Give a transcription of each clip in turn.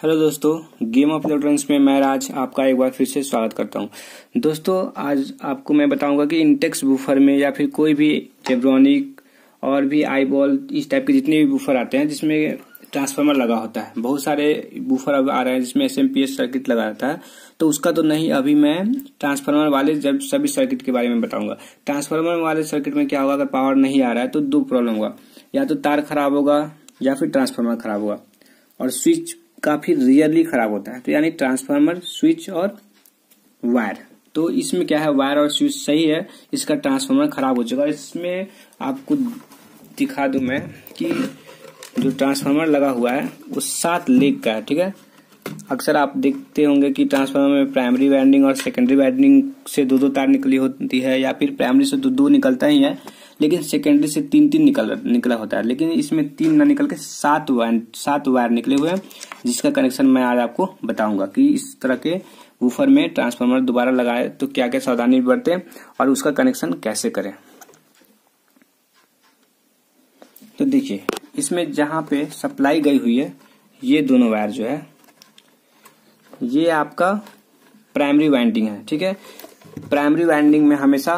Hello दोस्तों, game of electronics में मैं राज आपका एक बार फिर से स्वागत करता हूं। दोस्तों आज आपको मैं बताऊंगा कि इंटेक्स बूफर में या फिर कोई भी टेब्रोनिक और भी आईबॉल इस टाइप के जितने भी बूफर आते हैं जिसमें ट्रांसफार्मर लगा होता है, बहुत सारे बूफर अब आ रहे हैं जिसमें एसएमपीएस सर्किट लगा रहता है। तो उसका तो नहीं, अभी मैं ट्रांसफार्मर वाले जब सभी सर्किट के बारे में बताऊंगा। ट्रांसफार्मर वाले सर्किट में क्या होगा, अगर पावर नहीं आ रहा है तो दो प्रॉब्लम होगा, या तो तार खराब होगा या फिर ट्रांसफार्मर खराब होगा। और स्विच काफी रियरली खराब होता है, तो यानी ट्रांसफार्मर, स्विच और वायर। तो इसमें क्या है, वायर और स्विच सही है, इसका ट्रांसफार्मर खराब हो चुका है। इसमें आपको दिखा दूं मैं कि जो ट्रांसफार्मर लगा हुआ है वो 7 लेग का है। ठीक है, अक्सर आप देखते होंगे कि ट्रांसफार्मर में प्राइमरी वाइंडिंग और सेकेंडरी वाइंडिंग से दो तार निकली होती है, या फिर प्राइमरी से दो निकलता ही है, लेकिन सेकेंडरी से तीन निकला होता है। लेकिन इसमें 3 ना निकल के 7 वायर निकले हुए हैं, जिसका कनेक्शन मैं आज आपको बताऊंगा कि इस तरह के वूफर में ट्रांसफार्मर दोबारा लगाए तो क्या क्या सावधानी बरतें और उसका कनेक्शन कैसे करें। तो देखिए, इसमें जहां पे सप्लाई गई हुई है, ये दोनों वायर जो है ये आपका प्राइमरी वाइंडिंग है। ठीक है, प्राइमरी वाइंडिंग में हमेशा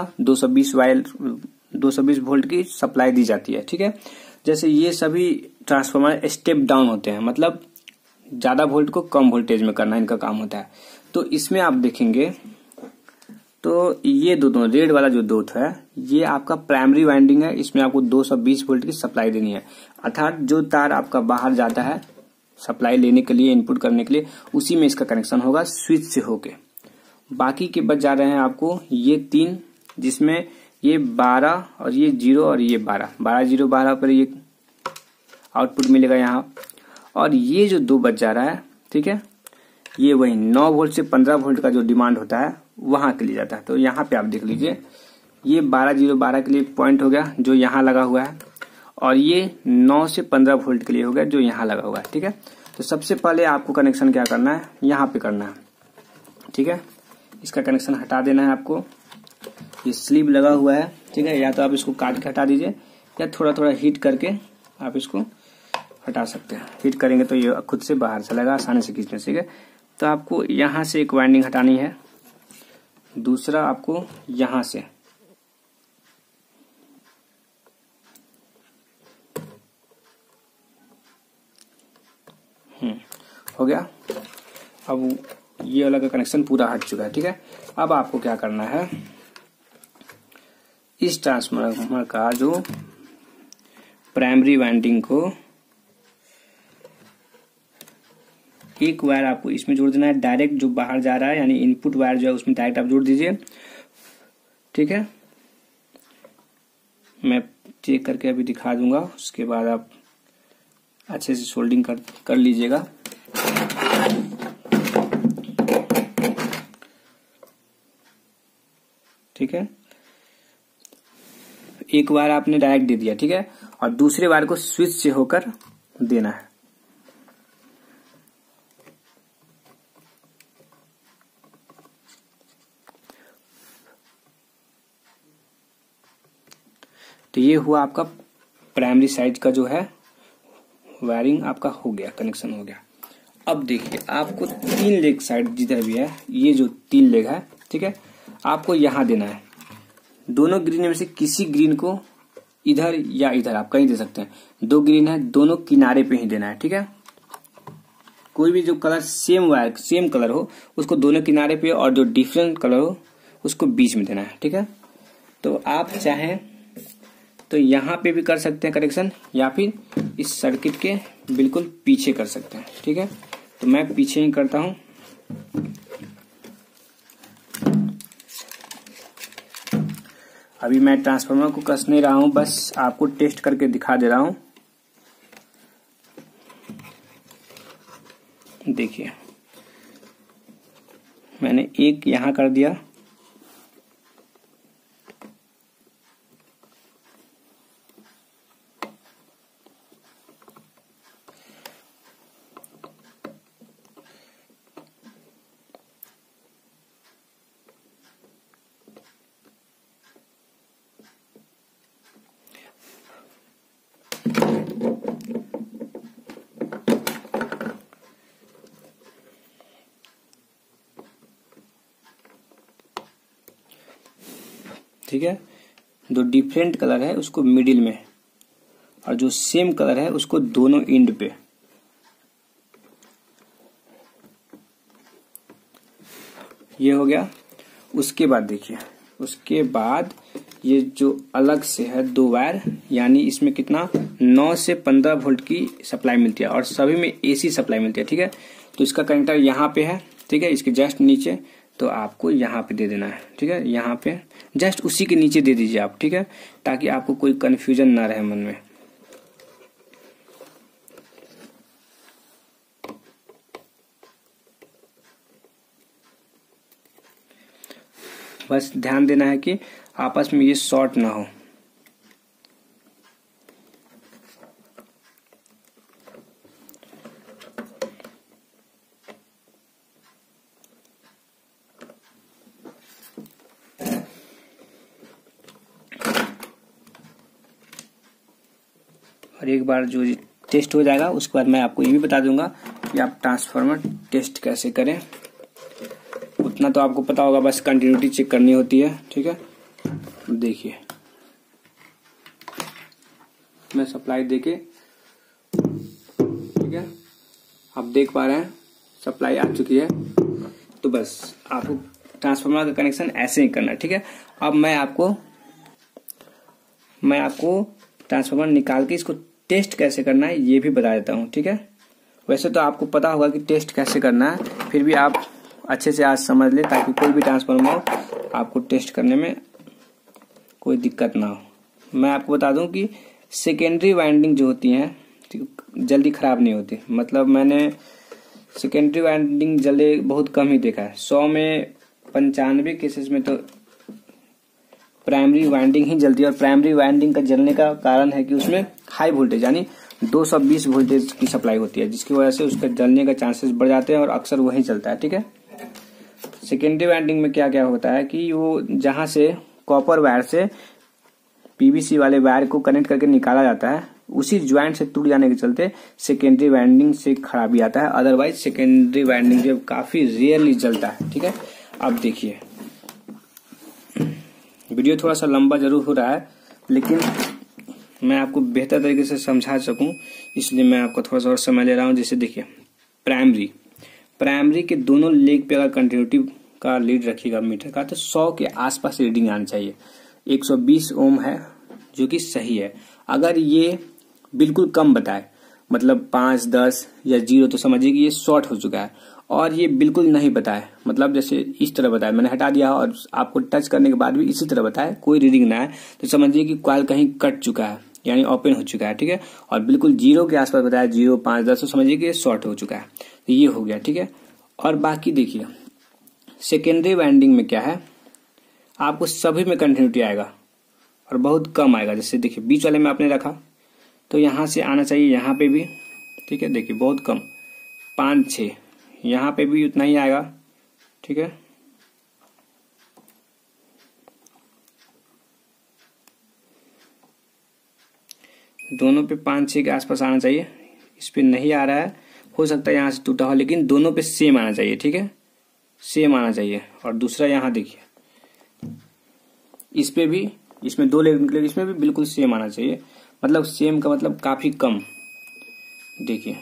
220 वोल्ट की सप्लाई दी जाती है। ठीक है, जैसे ये सभी ट्रांसफार्मर स्टेप डाउन होते हैं, मतलब ज्यादा वोल्ट को कम वोल्टेज में करना इनका काम होता है। तो इसमें आप देखेंगे तो ये दोनों रेड वाला जो दो है ये आपका प्राइमरी वाइंडिंग है, इसमें आपको 220 वोल्ट की सप्लाई देनी है। अर्थात जो तार आपका बाहर जाता है सप्लाई लेने के लिए, इनपुट करने के लिए, उसी में इसका कनेक्शन होगा स्विच से होके। बाकी के बच जा रहे हैं आपको ये 3, जिसमें ये 12 और ये 0 और ये 12 पर ये आउटपुट मिलेगा यहाँ। और ये जो 2 बच जा रहा है, ठीक है, ये वही 9 वोल्ट से 15 वोल्ट का जो डिमांड होता है वहां के लिए जाता है। तो यहाँ पे आप देख लीजिए, ये 12 के लिए पॉइंट हो गया जो यहाँ लगा हुआ है, और ये 9 से 15 वोल्ट के लिए हो गया जो यहाँ लगा हुआ है। ठीक है, तो सबसे पहले आपको कनेक्शन क्या करना है, यहाँ पे करना है। ठीक है, इसका कनेक्शन हटा देना है आपको। ये स्लीव लगा हुआ है, ठीक है, या तो आप इसको काट के हटा दीजिए या थोड़ा थोड़ा हीट करके आप इसको हटा सकते हैं। हीट करेंगे तो ये खुद से बाहर चलेगा आसानी से खींचने से। ठीक है, तो आपको यहाँ से एक वाइंडिंग हटानी है, दूसरा आपको यहाँ से, हो गया। अब ये वाला का कनेक्शन पूरा हट चुका है। ठीक है, अब आपको क्या करना है, इस ट्रांसफार्मर का जो प्राइमरी वाइंडिंग को एक वायर आपको इसमें जोड़ देना है, डायरेक्ट जो बाहर जा रहा है, यानी इनपुट वायर जो है उसमें डायरेक्ट आप जोड़ दीजिए। ठीक है, मैं चेक करके अभी दिखा दूंगा, उसके बाद आप अच्छे से सोल्डिंग कर लीजिएगा। ठीक है, एक वायर आपने डायरेक्ट दे दिया, ठीक है, और दूसरे वायर को स्विच से होकर देना है। तो ये हुआ आपका प्राइमरी साइड का जो है वायरिंग आपका हो गया, कनेक्शन हो गया। अब देखिए, आपको 3 लेग साइड जिधर भी है, ये जो 3 लेग है, ठीक है, आपको यहां देना है। दोनों ग्रीन में से किसी ग्रीन को इधर या इधर आप कहीं दे सकते हैं। 2 ग्रीन है, दोनों किनारे पे ही देना है। ठीक है, कोई भी जो कलर सेम कलर हो उसको दोनों किनारे पे, और जो डिफरेंट कलर हो उसको बीच में देना है। ठीक है, तो आप चाहें तो यहाँ पे भी कर सकते हैं कनेक्शन, या फिर इस सर्किट के बिल्कुल पीछे कर सकते हैं। ठीक है, तो मैं पीछे ही करता हूं। अभी मैं ट्रांसफार्मर को कस नहीं रहा हूं, बस आपको टेस्ट करके दिखा दे रहा हूं। देखिए, मैंने एक यहां कर दिया, ठीक है। जो डिफरेंट कलर है उसको मिडिल में, और जो सेम कलर है उसको दोनों एंड पे। ये हो गया। उसके बाद देखिए, उसके बाद ये जो अलग से है 2 वायर, यानी इसमें कितना 9 से 15 वोल्ट की सप्लाई मिलती है, और सभी में एसी सप्लाई मिलती है, ठीक है। तो इसका कनेक्टर यहाँ पे है, ठीक है, इसके जस्ट नीचे। तो आपको यहाँ पे दे देना है, ठीक है, यहाँ पे जस्ट उसी के नीचे दे दीजिए आप, ठीक है, ताकि आपको कोई कंफ्यूजन ना रहे मन में। बस ध्यान देना है कि आपस में ये शॉर्ट ना हो। और एक बार जो टेस्ट हो जाएगा उसके बाद मैं आपको ये भी बता दूंगा कि आप ट्रांसफार्मर टेस्ट कैसे करें। उतना तो आपको पता होगा, बस कंटिन्यूटी चेक करनी होती है, ठीक है। देखिए मैं सप्लाई देके, ठीक है, आप देख पा रहे हैं सप्लाई आ चुकी है। तो बस आपको ट्रांसफार्मर का कनेक्शन ऐसे ही करना है, ठीक है। अब मैं आपको ट्रांसफार्मर निकाल के इसको टेस्ट कैसे करना है ये भी बता देता हूँ, ठीक है। वैसे तो आपको पता होगा कि टेस्ट कैसे करना है, फिर भी आप अच्छे से आज समझ ले, ताकि कोई भी ट्रांसफार्मर आपको टेस्ट करने में कोई दिक्कत ना हो। मैं आपको बता दूं कि सेकेंडरी वाइंडिंग जो होती है जल्दी खराब नहीं होती। मतलब मैंने सेकेंडरी वाइंडिंग जले बहुत कम ही देखा है। 100 में 95 केसेस में तो प्राइमरी वाइंडिंग ही जलती है। और प्राइमरी वाइंडिंग का जलने का कारण है कि उसमें हाई वोल्टेज यानी 220 वोल्टेज की सप्लाई होती है, जिसकी वजह से उसका जलने का चांसेस बढ़ जाते हैं और अक्सर वही जलता है, ठीक है। सेकेंडरी वाइंडिंग में क्या क्या होता है कि वो जहां से कॉपर वायर से पीवीसी वाले वायर को कनेक्ट करके निकाला जाता है, उसी ज्वाइंट से टूट जाने के चलते सेकेंडरी वाइंडिंग से खराबी आता है। अदरवाइज सेकेंडरी वाइंडिंग जो काफी रेयरली जलता है, ठीक है। अब देखिए वीडियो थोड़ा सा लंबा जरूर हो रहा है, लेकिन मैं आपको बेहतर तरीके से समझा सकूं इसलिए मैं आपको थोड़ा सा और समय ले रहा हूं। जैसे देखिए प्राइमरी के दोनों लेग पे अगर कंटिन्यूटी का लीड रखिएगा मीटर का, तो 100 के आसपास रीडिंग आनी चाहिए। 120 ओम है जो कि सही है। अगर ये बिल्कुल कम बताए, मतलब 5, 10 या 0, तो समझिए कि ये शॉर्ट हो चुका है। और ये बिल्कुल नहीं बताए, मतलब जैसे इस तरह बताए, मैंने हटा दिया और आपको टच करने के बाद भी इसी तरह बताए, कोई रीडिंग ना आए, तो समझिए कि कॉइल कहीं कट चुका है यानी ओपन हो चुका है, ठीक है। और बिल्कुल 0 के आसपास बताया, 0, 5, 10, तो समझिए कि ये शॉर्ट हो चुका है। तो ये हो गया, ठीक है। और बाकी देखिए सेकेंडरी वाइंडिंग में क्या है, आपको सभी में कंटिन्यूटी आएगा और बहुत कम आएगा। जैसे देखिए बीच वाले में आपने रखा तो यहां से आना चाहिए, यहाँ पे भी, ठीक है। देखिए बहुत कम 5, 6, यहाँ पे भी उतना ही आएगा, ठीक है। दोनों पे 5, 6 के आसपास आना चाहिए। इस पे नहीं आ रहा है, हो सकता है यहाँ से टूटा हो, लेकिन दोनों पे सेम आना चाहिए, ठीक है, सेम आना चाहिए। और दूसरा यहाँ देखिए इस पे भी, इसमें 2 लेग निकले, इसमें भी बिल्कुल सेम आना चाहिए। मतलब सेम का मतलब काफी कम, देखिए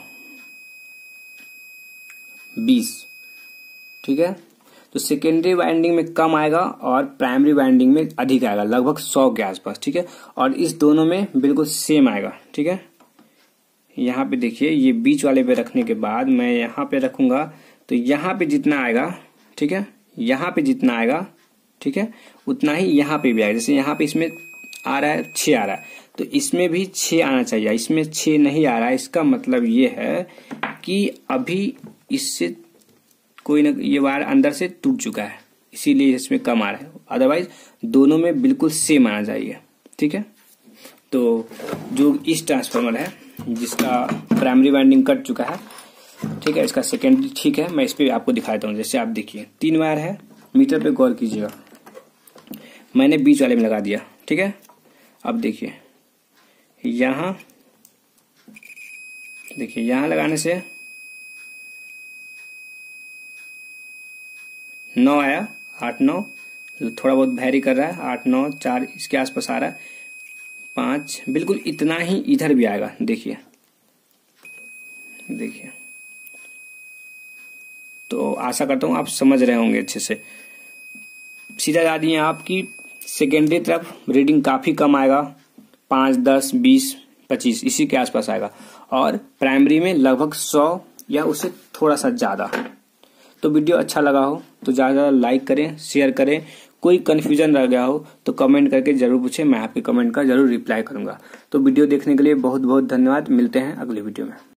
20, ठीक है। तो सेकेंडरी वाइंडिंग में कम आएगा और प्राइमरी वाइंडिंग में अधिक आएगा, लगभग 100 के आसपास, ठीक है। और इस दोनों में बिल्कुल सेम आएगा, ठीक है। यहाँ पे देखिए ये बीच वाले पे रखने के बाद मैं यहाँ पे रखूंगा, तो यहाँ पे जितना आएगा, ठीक है, यहाँ पे जितना आएगा, ठीक है, उतना ही यहाँ पे भी आएगा। जैसे यहाँ पे इसमें आ रहा है 6 आ रहा है, तो इसमें भी 6 आना चाहिए। इसमें 6 नहीं आ रहा है, इसका मतलब ये है कि अभी इससे कोई ना, ये वायर अंदर से टूट चुका है, इसीलिए इसमें कम आ रहा है। अदरवाइज दोनों में बिल्कुल सेम आना चाहिए, ठीक है। तो जो इस ट्रांसफार्मर है जिसका प्राइमरी वाइंडिंग कट चुका है, ठीक है, इसका सेकेंडरी ठीक है, मैं इस पे आपको दिखाता हूँ। जैसे आप देखिए 3 वायर है, मीटर पे गौर कीजिएगा, मैंने बीच वाले में लगा दिया, ठीक है। अब देखिए यहां, देखिए यहां लगाने से 9 आया, 8, 9, थोड़ा बहुत वैरी कर रहा है, 8 9 4 इसके आसपास आ रहा है, 5 बिल्कुल इतना ही इधर भी आएगा। देखिए देखिए, तो आशा करता हूं आप समझ रहे होंगे अच्छे से। सीधा जा दिए आपकी सेकेंडरी तरफ रीडिंग काफी कम आएगा, 5 10 20 25 इसी के आसपास आएगा, और प्राइमरी में लगभग 100 या उससे थोड़ा सा ज्यादा। तो वीडियो अच्छा लगा हो तो ज्यादा लाइक करें, शेयर करें। कोई कंफ्यूजन रह गया हो तो कमेंट करके जरूर पूछें, मैं आपके कमेंट का जरूर रिप्लाई करूंगा। तो वीडियो देखने के लिए बहुत बहुत धन्यवाद। मिलते हैं अगली वीडियो में।